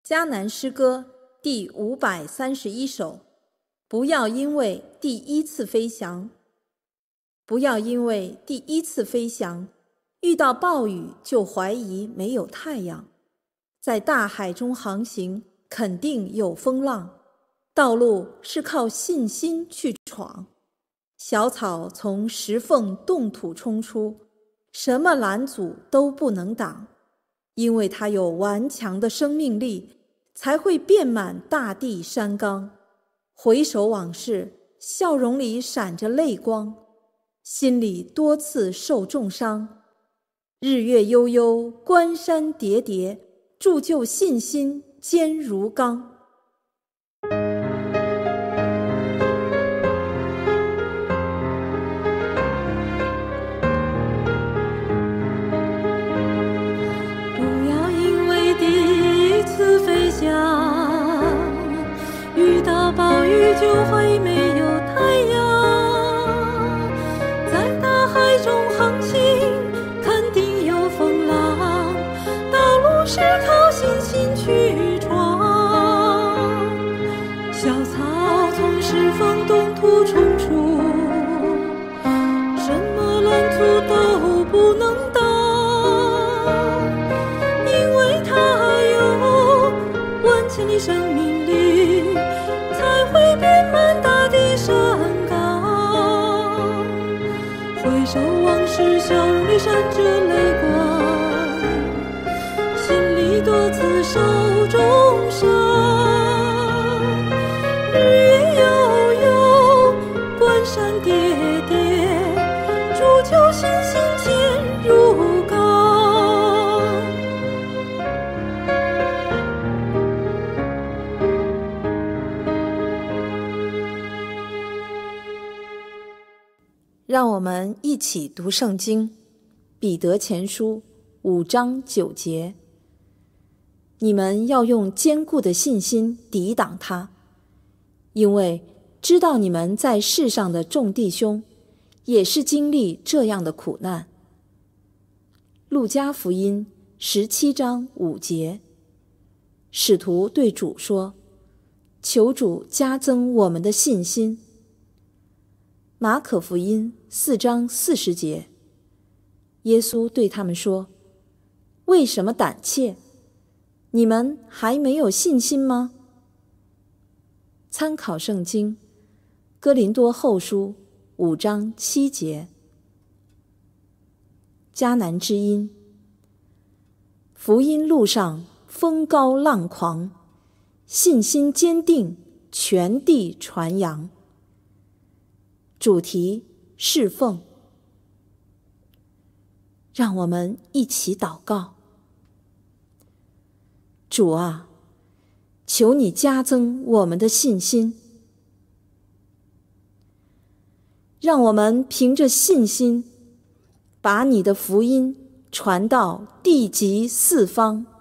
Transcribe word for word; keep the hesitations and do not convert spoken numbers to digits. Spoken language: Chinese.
迦南诗歌第五百三十一首。不要因为第一次飞翔，不要因为第一次飞翔，遇到暴雨就怀疑没有太阳。在大海中航行，肯定有风浪，道路是靠信心去闯。小草从石缝洞土冲出，什么拦阻都不能挡，因为它有顽强的生命力，才会遍满大地山冈。回首往事，笑容里闪着泪光，心里多次受重伤。日月悠悠，关山叠叠，铸就信心坚如钢。 不要因为第一次飞翔，遇到暴雨就会没有太阳。在大海中航行，肯定有风浪，道路是靠信心去闯。小草从石缝洞土冲出，什么拦阻都不能挡，因为它有顽强的生命力，才会遍满大地山冈。回首往事，笑容里闪着泪光，心里多次受重伤。日月悠悠，关山叠叠，铸就信心坚如钢。 让我们一起读圣经，彼得前书五章九节。你们要用坚固的信心抵挡它，因为知道你们在世上的众弟兄也是经历这样的苦难。路加福音十七章五节，使徒对主说：求主加增我们的信心。马可福音四章四十节，耶稣对他们说：为什么胆怯？你们还没有信心吗？参考圣经哥林多后书五章七节。迦南之音，福音路上风高浪狂，信心坚定，全地传扬。主题侍奉。让我们一起祷告。主啊，求你加增我们的信心，让我们凭着信心，把你的福音传到地极四方。